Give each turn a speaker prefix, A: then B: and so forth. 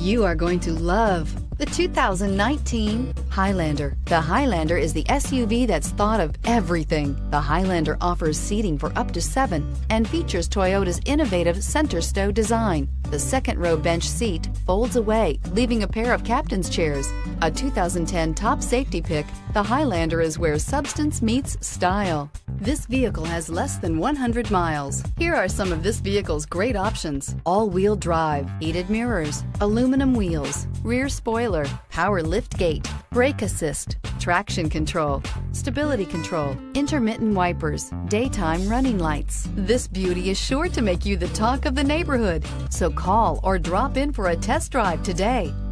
A: You are going to love the 2019 Highlander. The Highlander is the SUV that's thought of everything. The Highlander offers seating for up to 7 and features Toyota's innovative center stow design. The second row bench seat folds away, leaving a pair of captain's chairs. A 2010 top safety pick, the Highlander is where substance meets style. This vehicle has less than 100 miles. Here are some of this vehicle's great options: all-wheel drive, heated mirrors, aluminum wheels, rear spoiler, power lift gate, brake assist, traction control, stability control, intermittent wipers, daytime running lights. This beauty is sure to make you the talk of the neighborhood. So call or drop in for a test drive today.